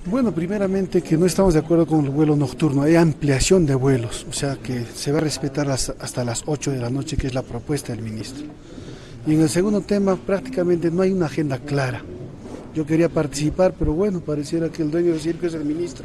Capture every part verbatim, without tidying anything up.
Bueno, primeramente que no estamos de acuerdo con el vuelo nocturno, hay ampliación de vuelos, o sea que se va a respetar hasta las ocho de la noche, que es la propuesta del ministro. Y en el segundo tema prácticamente no hay una agenda clara. Yo quería participar, pero bueno, pareciera que el dueño del circo es el ministro.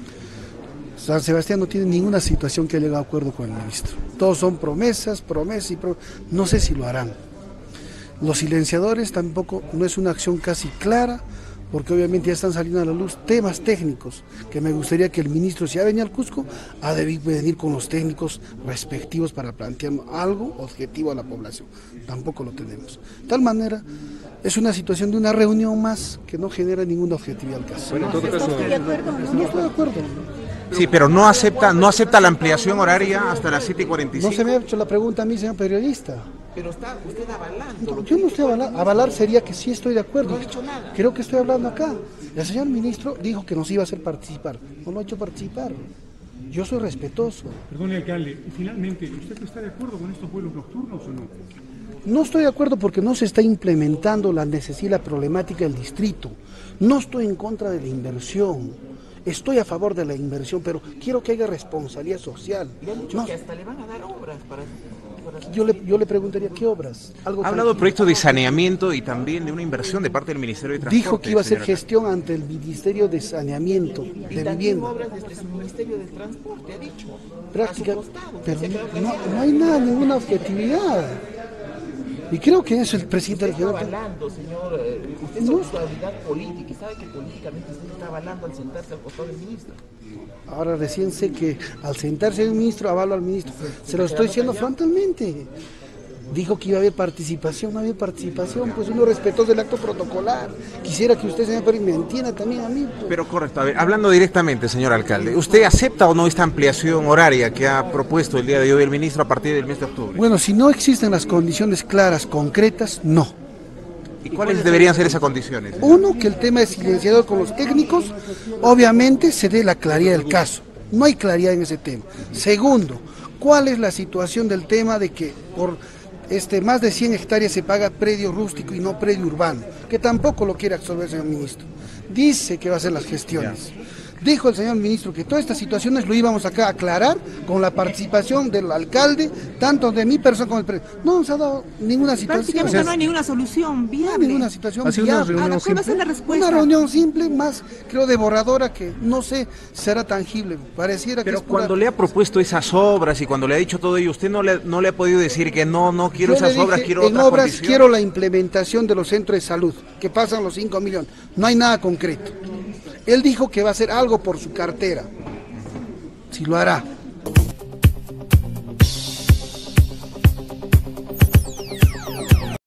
San Sebastián no tiene ninguna situación que llegue a acuerdo con el ministro. Todos son promesas, promesas y promesas. No sé si lo harán. Los silenciadores tampoco, no es una acción casi clara, porque obviamente ya están saliendo a la luz temas técnicos, que me gustaría que el ministro, si ha venido al Cusco, ha de venir con los técnicos respectivos para plantear algo objetivo a la población. Tampoco lo tenemos. De tal manera, es una situación de una reunión más que no genera ninguna objetividad al caso. Bueno, en todo caso, ¿Estoy de acuerdo? No estoy de acuerdo. Sí, pero no acepta, no acepta la ampliación horaria hasta las siete y cuarenta y cinco. No se me ha hecho la pregunta a mí, señor periodista. Pero está usted avalando. No, yo no estoy avalando. Avalar sería que sí estoy de acuerdo. No ha dicho nada. Creo que estoy hablando acá. El señor ministro dijo que nos iba a hacer participar. No lo ha hecho participar. Yo soy respetuoso. Perdón, alcalde, y finalmente, ¿usted está de acuerdo con estos vuelos nocturnos o no? No estoy de acuerdo porque no se está implementando la necesidad y la problemática del distrito. No estoy en contra de la inversión. Estoy a favor de la inversión, pero quiero que haya responsabilidad social. Le han dicho no. que hasta le van a dar obras para... para... Yo, le, yo le preguntaría, ¿qué obras? Algo ha hablado de proyectos de saneamiento y también de una inversión de parte del Ministerio de Transporte. Dijo que iba a hacer señora. gestión ante el Ministerio de Saneamiento, Y de también Vivienda. obras desde su Ministerio del Transporte, ha dicho. Práctica, A su costado, pero se ha quedado no, callado. no hay nada, ninguna objetividad. Y creo que eso el presidente Usted está regional. avalando, señor. eh, Usted es No. autoridad política y sabe que políticamente usted está avalando al sentarse al costado del ministro. Ahora recién sé que al sentarse el ministro, avalo al ministro. Se lo estoy diciendo frontalmente. Dijo que iba a haber participación, no había participación, pues uno respetó del acto protocolar. Quisiera que usted, señor Pérez, me entienda también a mí. Pues. Pero correcto, a ver, hablando directamente, señor alcalde, ¿usted acepta o no esta ampliación horaria que ha propuesto el día de hoy el ministro a partir del mes de octubre? Bueno, si no existen las condiciones claras, concretas, no. ¿Y cuáles deberían ser esas condiciones? Uno, que el tema es silenciador con los técnicos, obviamente se dé la claridad del caso. No hay claridad en ese tema. Segundo, ¿cuál es la situación del tema de que por este más de cien hectáreas se paga predio rústico y no predio urbano? Que tampoco lo quiere absorber el señor ministro. Dice que va a hacer las gestiones. Dijo el señor ministro que todas estas situaciones lo íbamos acá a aclarar con la participación del alcalde, tanto de mi persona como del presidente. No nos ha dado ninguna situación. Prácticamente O sea, no hay ninguna solución viable. no hay ninguna situación Ha sido una viable. reunión Ahora, ¿cuál va a ser la simple. respuesta? Una reunión simple, más creo devoradora, que no sé si será tangible. Pareciera que Pero es pura... cuando le ha propuesto esas obras y cuando le ha dicho todo ello, ¿usted no le, no le ha podido decir que no, no quiero Yo le esas dije, obras, quiero en otras obras condiciones? quiero la implementación de los centros de salud, que pasan los cinco millones. No hay nada concreto. Él dijo que va a hacer algo por su cartera. Si lo hará.